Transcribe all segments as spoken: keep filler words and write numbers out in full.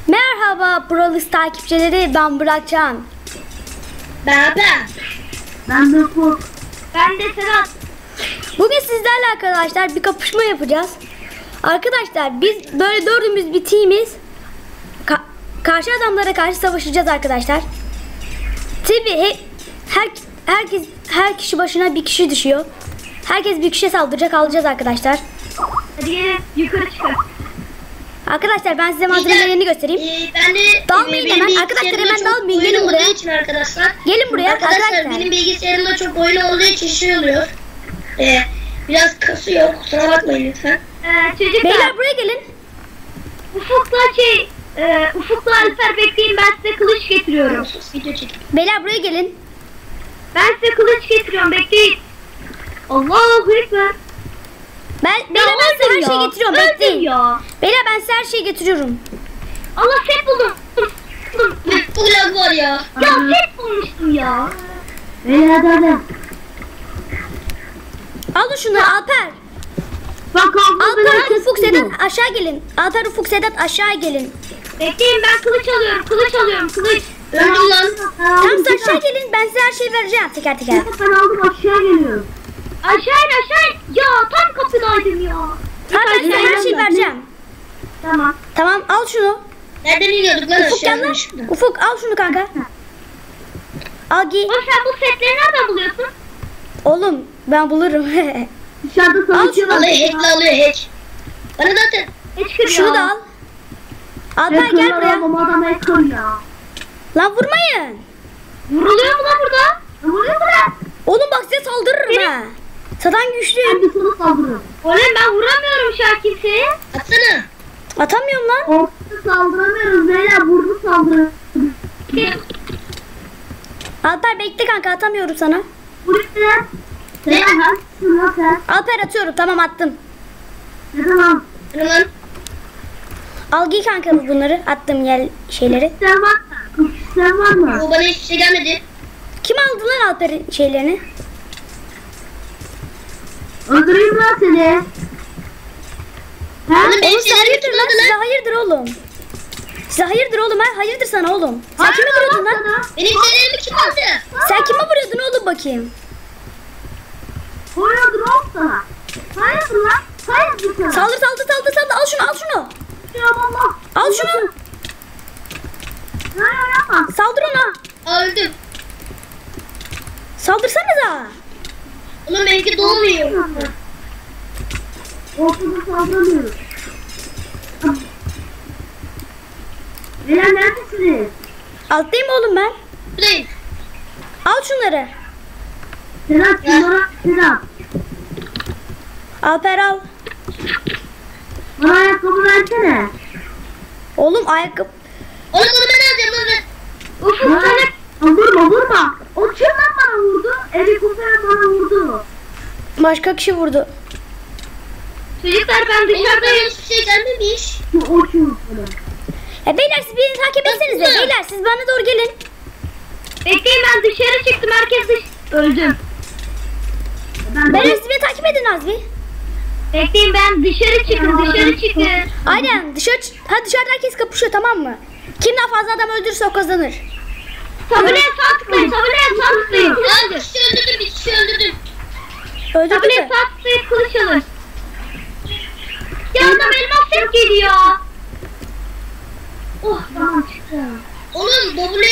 Merhaba Brawl takipçileri, ben Burakcan. Ben ben. Ben de Ufuk. Ben de Serhat. Bugün sizlerle arkadaşlar bir kapışma yapacağız. Arkadaşlar biz böyle dördümüz bir teamiz. Ka karşı adamlara karşı savaşacağız arkadaşlar. Tabii he her herkes her kişi başına bir kişi düşüyor. Herkes bir kişiye saldıracak, alacağız arkadaşlar. Hadi gelin yukarı çıkar. Arkadaşlar ben size malzemelerini göstereyim. Ee, ben de Dalmayın e, hemen. benim Arkadaşlar bilgisayarımda hemen çok dalmayın. oyun Gelin olduğu buraya. için arkadaşlar. Gelin buraya Arkadaşlar, arkadaşlar. benim bilgisayarımda çok oyun olduğu için şey oluyor. Ee, biraz kasıyor. Kusura bakmayın lütfen. Ee, çocuklar. Beyler buraya gelin. Ufuk'la şey, e, Ufuk'la Alper bekleyin, ben size kılıç getiriyorum. Video çek. Beyler buraya gelin. Ben size kılıç getiriyorum, bekleyin. Allahu Ekber. Ben beyler ben size her şeyi getiriyorum. Öldüm Bekleyin. ya. Beyler ben size her şeyi getiriyorum. Allah set buldum. Bu lag var ya. Ya set bulmuştum ya. Beyler hadi hadi. Alın şunu Alper. Bak Alper, Ufuk, Sedat aşağı gelin. Alper, Ufuk, Sedat aşağı gelin. Bekleyin, ben kılıç alıyorum, kılıç alıyorum, kılıç. Öldüm lan. Tam siz aşağı gelin, ben size her şeyi vereceğim teker teker. Ben aldım, aşağı geliyorum. Aşağı in, aşağı in. Ya tam kapıdaydım ya. Tamam ben size her şeyi vereceğim. Tamam. Tamam al şunu. Nereden iniyorduk lan Ufuk gel lan. Ufuk al şunu kanka. Al giy. Oğlum sen bu setleri nereden buluyorsun? Oğlum ben bulurum. Dışarıda savaşıyorlar. Alıyor hackle alıyor hack. Bana zaten hiç kırıyor. Şunu da al. Alper gel buraya. Ama adam hacker ya. Lan vurmayın. Vuruluyor mu lan burada? Vuruyor mu lan? Oğlum bak size saldırırım ha. Satan Ben güçlüyüm. bir sana saldırıyorum. Oğlum ben vuramıyorum şu an kimseye. Atsana. Atamıyorum lan. Ortada saldıramıyoruz beyler, vurdu saldırı. Alper bekle kanka, atamıyorum sana. Buraya ne? Sen haklısın lan sen. Alper atıyorum, tamam attım. Neden lan? Tamam. Al giy kanka bunları, attım yer şeyleri. Sen var mı? Sen var mı? Bu bana hiçbir şey gelmedi. Kim aldı lan Alper'in şeylerini? Öldüreyim lan seni. Ha? Oğlum benim Oğlum size şeylerimi hayırdır lan, tutmadı size lan. hayırdır oğlum. Size hayırdır oğlum, ha hayırdır sana oğlum. Sen Hayır kime vuruyordun lan? sana. Benim şeylerimi kim aldı? Sen kime vuruyordun oğlum bakayım? Hayırdır oğlum sana. Hayırdır lan. Hayırdır sana. Saldır saldır saldır saldır, al şunu al şunu. Ya Allah. Al şunu. Hayır yapma. Saldır ona. Aa, öldüm. Saldırsanıza. Oğlum benimki doğmuyor. Ortada saldıramıyoruz. Beyler neredesiniz? Alttayım oğlum ben. Buradayım. Al şunları. Sedat şunlara Sedat. Alper al. Bana ayakkabı versene. Oğlum ayakkabı. Oğlum onu ben alacağım onu ben. Ufuk sana. Vurma vurma. O kim lan bana vurdu? Evi kufayan bana vurdu. Başka kişi vurdu. Çocuklar ben dışarıdayım. Hiçbir şey gelmemiş. O kim sana? E beyler siz beni takip etsenize. Bakma. Beyler siz bana doğru gelin. Bekleyin, ben dışarı çıktım, herkes dış... Öldüm. Ben Beyler siz beni takip edin az bir. Bekleyin, ben dışarı çıktım, dışarı çıktım. Aynen dışarı ha dışarıda herkes kapışıyor, tamam mı? Kim daha fazla adam öldürürse o kazanır. Tabelaya sağ tıklayın, tabelaya sağ tıklayın. Ya bir kişi öldürdüm, bir kişi öldürdüm. Öldürdü Tabelaya mü? sağ tıklayıp kılıç alın. Ya adam elmas set geliyor. Oh tamam çıktı. Oğlum W.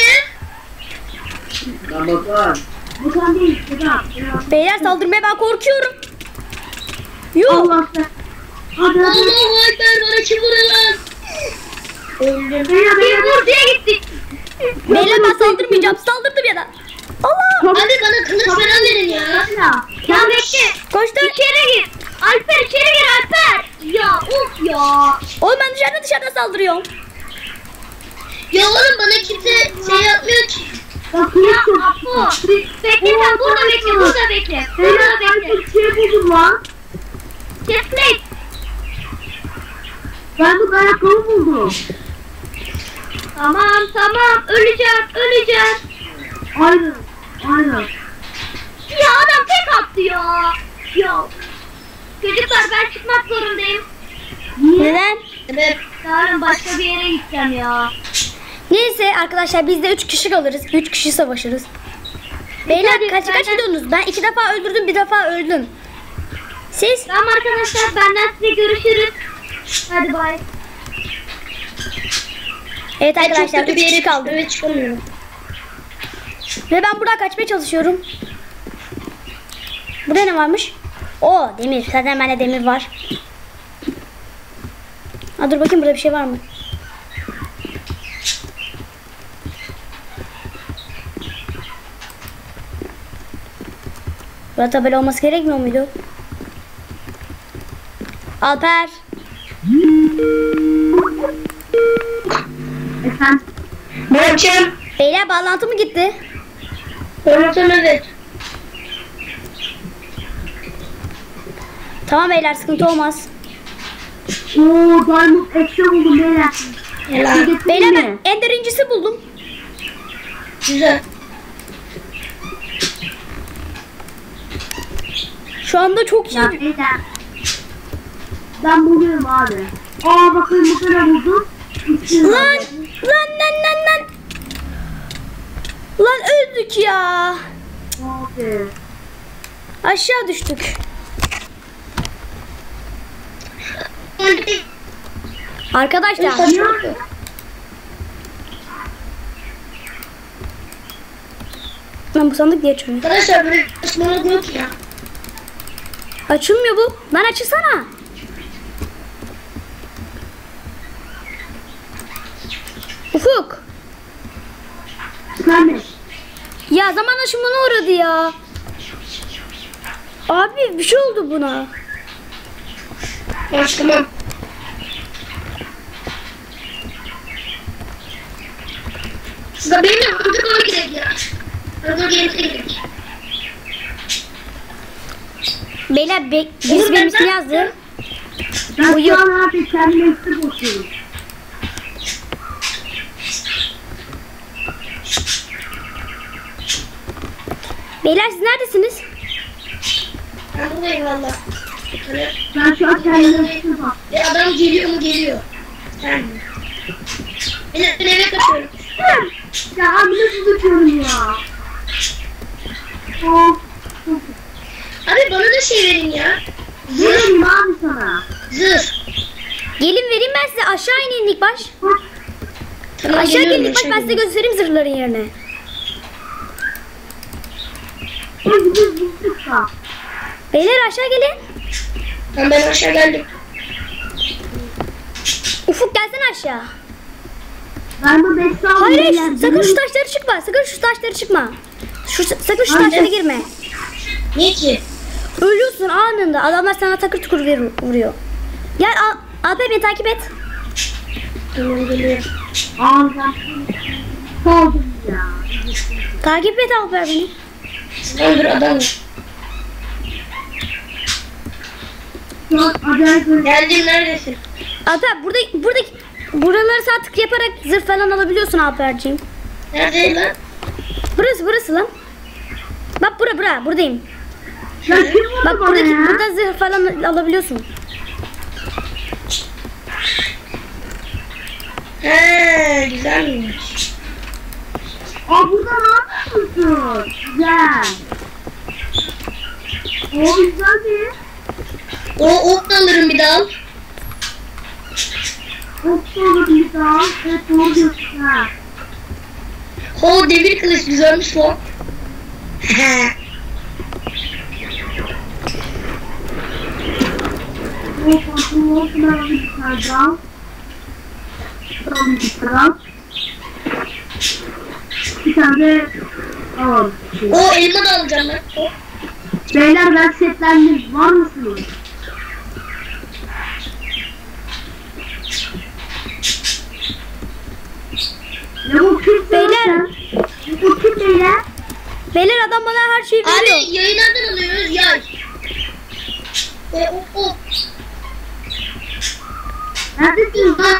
Ben bakarım. Bu sen değil Sedat. Beyler saldırmaya ben korkuyorum. Yuh. Allah sen. Hadi hadi. Allahu Ekber, bana kim vuruyor lan? Beyler beyler. Bir vur diye gittik. Beyler ben saldırmayacağım, saldırdım ya da. Allah. Abi bana kılıç falan verin ya. Ya. Ya bekle. Koştu. İçeri gir. Alper içeri gir Alper. Ya of ya. Oğlum ben dışarıda dışarıda saldırıyorum. Ya oğlum bana kimse şey yapmıyor ki. Bak kılıç Ya çok. Apo. Bekle sen burada bekle, burada bekle. Burada Beyler ben bekle. bir şey buldum lan. Chestplate. Ben bu ayakkabı buldum. Tamam tamam, öleceğim öleceğim. Aynen. Aynen. Ya adam tek attı ya. Ya. Çocuklar ben çıkmak zorundayım. Niye? Neden? Evet. Yarın başka bir yere gideceğim ya. Neyse arkadaşlar biz de üç kişi kalırız. üç kişi savaşırız. Beyler hadi, kaç kaç benden- gidiyorsunuz? Ben iki defa öldürdüm, bir defa öldüm. Siz? Tamam arkadaşlar benden size görüşürüz. Hadi bay. Evet Ben çok arkadaşlar kötü üç bir kişi yere kaldı. kaldım. Çıkamıyorum. Ve ben buradan kaçmaya çalışıyorum. Burada ne varmış? Oo demir. Zaten bende demir var. Ha, dur bakayım burada bir şey var mı? Burada tabela olması gerekmiyor muydu? Alper. Efendim. Ne yapacağım? Beyler bağlantı mı gitti? Anlatsam evet. Tamam beyler sıkıntı olmaz. Oo Diamond Extra buldum beyler. Helal. Beyler ben ender incisi buldum. Güzel. Şu anda çok iyi. Ya beyler. Ben buluyorum abi. Aa bakın bu kadar buldum. İçin Lan lan lan lan lan. Lan öldük ya. Abi. Aşağı düştük. Arkadaşlar lan bu sandık diye açılmıyor. Arkadaşlar böyle saçmalık yok ya. Açılmıyor bu. Lan açılsana. Ufuk. Efendim. Ya zaman aşımına uğradı ya. Abi bir şey oldu buna. Hoş tamam. Sıra benimle hızlı doğru gidelim ya. Hızlı gelip gidelim. Beyler be, biz Oğlum, benim ben ismi de- yazdı. Ben Uyuyor. şu an abi kendime ekstra bakıyorum. Beyler siz neredesiniz? Ben buradayım valla. Hani Ben şu an kendime ekstra bakıyorum. ve adam geliyor mu geliyor. Yani. Ben, ben eve kaçıyorum. Ya abi nasıl tutuyorum ya? Of. Abi bana da şey verin ya. Zırh. Vereyim abi sana. Zırh. Gelin vereyim ben size. Aşağı inin ilk baş. Tamam, Aşağı geliyorum, gelin ilk baş aşağı ben size geliyorum. göstereyim zırhların yerini. Biz biz bulduk da. Beyler aşağı gelin. Tamam ben aşağı geldim. Ufuk gelsene aşağı. Ben bu beş sağ Hayır hayır sakın şu taşları çıkma. Sakın şu taşları çıkma. Şu, sakın şu Hayır. taşlara girme. Niye ki? Ölüyorsun anında. Adamlar sana takır tukur ver- vuruyor. Gel al, Alper beni takip et. Tamam geliyorum. Ağzım. Kaldım ya. Takip et Alper beni. Lan dur adam var. Şu an acayip bir Geldim neredesin? Alper burada buradaki buraları sağ tık yaparak zırh falan alabiliyorsun Alperciğim. Nerede lan? Burası burası lan. Bak bura bura buradayım. Ya kim vurdu Bak bana buradaki ya? burada zırh falan alabiliyorsun. He güzelmiş. Aa burada ne yapıyorsun? Güzel. O güzel değil. O ok da alırım bir daha. Çok da olur bir daha. Evet doğru diyorsun ha. Ho demir kılıç güzelmiş lan. He. O pantolon olsun ben bir tane daha. Tamam bir tane. Bir tane de alalım. O elma da alacağım ben. O. Beyler ben setlendim. Var mısınız? Ya bu kim Beyler. Ya bu kim beyler? Beyler adam bana her şeyi veriyor. Abi yayı nereden alıyoruz? Yay. E, o, o. Neredesiniz lan?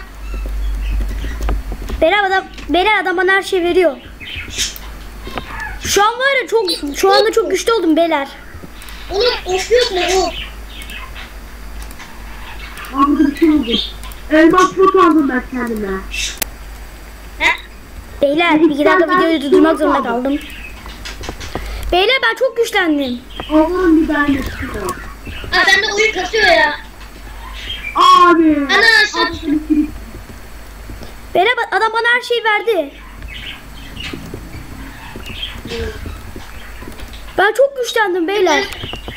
Beyler adam, beyler adam bana her şeyi veriyor. Şu an var ya çok şu anda çok güçlü oldum beyler. Oğlum ok yok mu ok? Aa burada bir şey oldu. Elmas pot aldım ben kendime. He? Beyler iki dakika videoyu durdurmak zorunda kaldım. Beyler ben çok güçlendim. Allah'ım bir tane çıkıyor. Aa bende oyun kasıyor ya. Abi. Ana aşağı düştüm. Beyler bak, adam bana her şeyi verdi. Ben çok güçlendim beyler.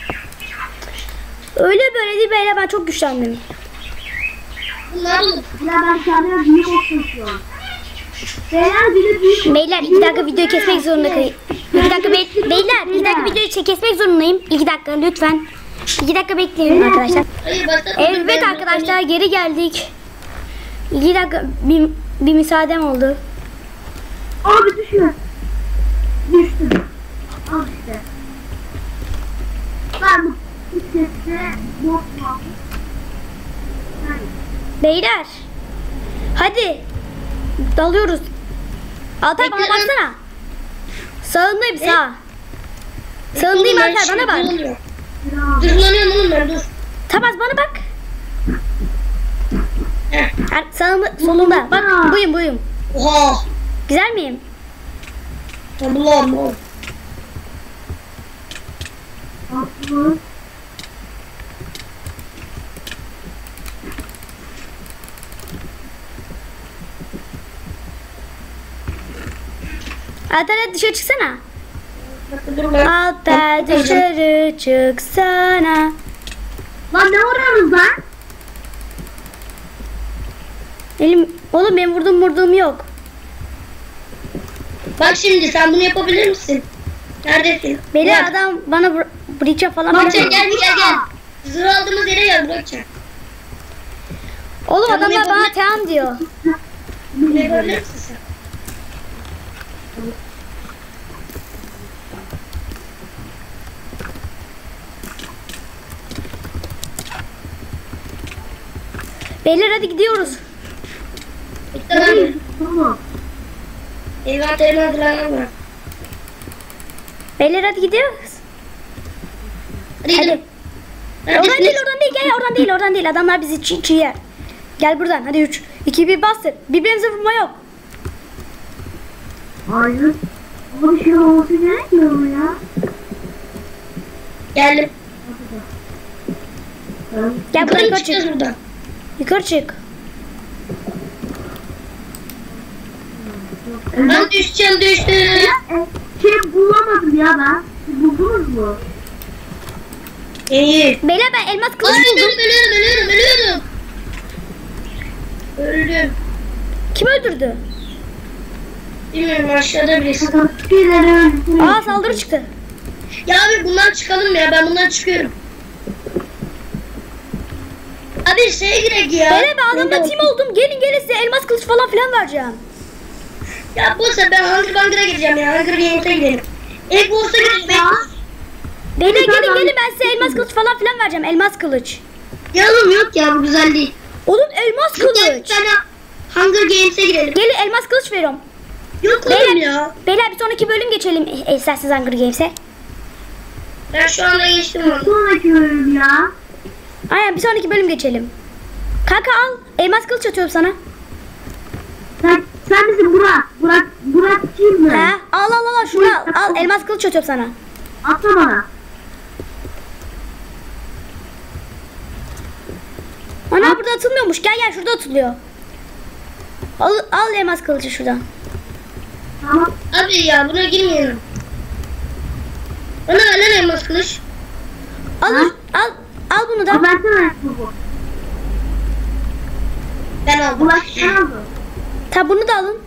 Öyle böyle değil beyler, ben çok güçlendim. Bunlar oğlum. Ya ben kendime büyük olsun şu an. Beyler biri büyük. Beyler iki dakika videoyu kesmek zorunda kayım. İki dakika be beyler iki dakika videoyu çe- kesmek zorundayım. İki dakika lütfen. İki dakika bekleyin arkadaşlar. Hayır başladım. Evet arkadaşlar geri geldik. İki dakika bir, bir müsaadem oldu. Abi düşüyor. Düştüm. Al işte. Ben bu sesle bot aldım. Beyler. Hadi. Dalıyoruz. Altay bana Bekle, baksana. Sağındayım sağ. Sağındayım Altay bana bak. Dırlanıyorum oğlum ben dur. Tabaz bana bak. Heh. Er, sağımda solunda. Bak buyum buyum. Oha. Güzel miyim? Allah'ım oğlum. Aslı. Altay hadi dışarı çıksana. Dur lan. Altay dışarı çıksana. Lan ne vuruyorsunuz lan? Elim, oğlum benim vurduğum vurduğum yok. Bak şimdi sen bunu yapabilir misin? Neredesin? Beyler Bak. adam bana bur- breach'e falan Burakcan filan- gel gel gel. Zırh aldığımız yere gel Burakcan. Oğlum Sen bunu adamlar bana yapabilir- tamam diyor. Ne yapabilir misin sen? Beyler hadi gidiyoruz. Bitti lan. Tamam. Envanterimi hazırlanmam var. Beyler hadi gidiyoruz. Hadi Hadi. gidelim. Oradan Neredesiniz? değil oradan değil gel oradan değil oradan değil. Adamlar bizi çiğ çiğ yer. Gel buradan hadi üç iki bir bastır. Birbirimize vurma yok. Hayır. Ama bir şey olması gerekmiyor mu ya? Geldim. Ben... Gel buradan Yukarı yukarı çıkacağız çık. buradan. Yukarı çık. Ben düşeceğim düştüm. E, şey bulamadım ya ben. Siz buldunuz mu? İyi. Beyler ben elmas Ay kılıç buldum. ölüyorum ölüyorum ölüyorum ölüyorum. Öldüm. Kim öldürdü? Bilmiyorum aşağıda birisi. Şeyleri öldürdüm. Aa saldırı çıktı. Ya abi bundan çıkalım ya ben bundan çıkıyorum. Abi şeye girek ya. Beyler ben adamla team oldum. Gelin gelin size elmas kılıç falan filan vereceğim. Ya bu sefer ben Hunger Bunker'a gireceğim ya. Hunger Games'e gidelim. Egg Wars'a gidelim. Ya. Beyler Peki, gelin ben- gelin ben size elmas kılıç falan filan vereceğim. Elmas kılıç. Ya oğlum yok ya bu güzel değil. Oğlum elmas Gel bir kılıç. tane Hunger Games'e girelim. Gelin elmas kılıç veriyorum. Yok oğlum Beyler, ya. beyler bir sonraki bölüm geçelim e, isterseniz Hunger Games'e. Ben şu anda geçtim onu. Sonraki bölüm ya. Aynen bir sonraki bölüm geçelim. Kanka al. Elmas kılıç atıyorum sana. Sen, sen misin Burak? Burak, Burak kim mi? Ha? Al al al şunu al. Al elmas kılıç atıyorum sana. Atla bana. Ana burada atılmıyormuş. Gel gel şurada atılıyor. Al, al elmas kılıcı şuradan. Tamam. Abi ya buna girmeyelim. Bana ver lan elmas kılıç. Al Ha? al al bunu da. Ama versene bu. Ben aldım. Burak sen aldın. Ta bunu da alın.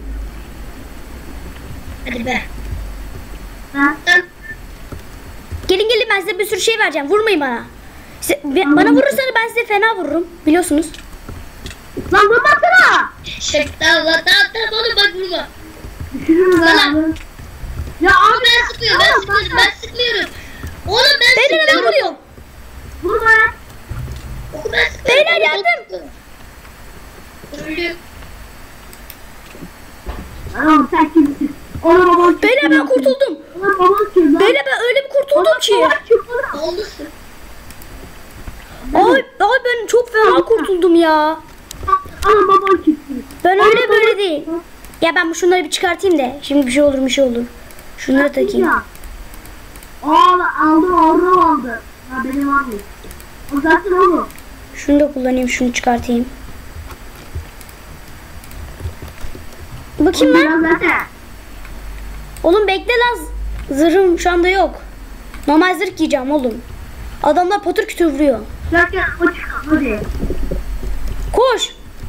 Hadi be. Ha? Sen Gelin gelin ben size bir sürü şey vereceğim. Vurmayın bana. Size- be- bana vurursanız ben size fena vururum. Biliyorsunuz. Lan vurmasana. şekler Allah tamam tamam oğlum bak vurma. Düşürürüm Sana. ben. Ya Ama abi ben sıkmıyorum ben Tamam, sıkmıyorum bak, ben sıkmıyorum. Oğlum ben Beyler ben sıkmıyorum. vuruyorum. Vurma ya. Oğlum ben sıkmıyorum. Beyler yardım. Öldüm. Anam sen kimsin? Ona baban kim? Beyler ben kurtuldum. Ona baban kim lan? Beyler ben öyle bir kurtuldum ki. Baban kim lan? Olmuşsun. Ay, ay ben çok fena kurtuldum ya. Alın baban çıktı. Ben öyle böyle değil. Ya ben bu şunları bir çıkartayım da. Şimdi bir şey olur bir şey olur. Şunları takayım. Ya. Aa aldı orada aldı. Ha benim var mı? O zaten oğlum. Şunu da kullanayım, şunu çıkartayım. Bakayım lan. Biraz zaten. Oğlum bekle lan. Zırhım şu anda yok. Normal zırh giyeceğim oğlum. Adamlar patır kütür vuruyor. Zaten o çıkar hadi. Koş.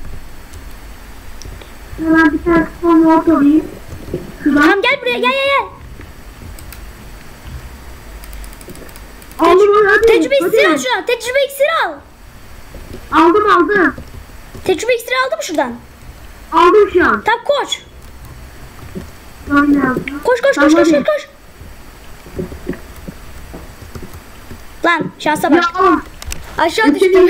Hemen bir tane son not alayım. Şuradan. Tamam gel buraya, gel gel gel. Aldım onu hadi. Tecrübe iksiri al hadi. şuradan. Tecrübe iksiri al. Aldım aldım. Tecrübe iksiri aldı mı şuradan? Aldım şu an. Tamam koş. Tamam yazdım. Koş koş koş Tamam, koş koş hadi. koş. Lan şansa Ya bak. oğlum. Aşağı düştüm.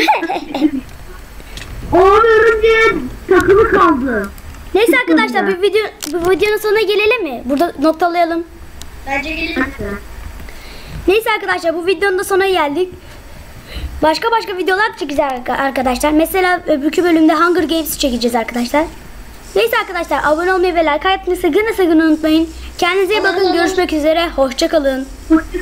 O örümceğin takımı kaldı. Neyse arkadaşlar bir video bu videonun sonuna gelelim mi? Burada noktalayalım. Bence gelin. Neyse arkadaşlar bu videonun da sonuna geldik. Başka başka videolar çekeceğiz arkadaşlar. Mesela öbürkü bölümde Hunger Games çekeceğiz arkadaşlar. Neyse arkadaşlar abone olmayı ve like atmayı sakın sakın unutmayın. Kendinize iyi bakın. Görüşmek üzere. Hoşça kalın. Hoşça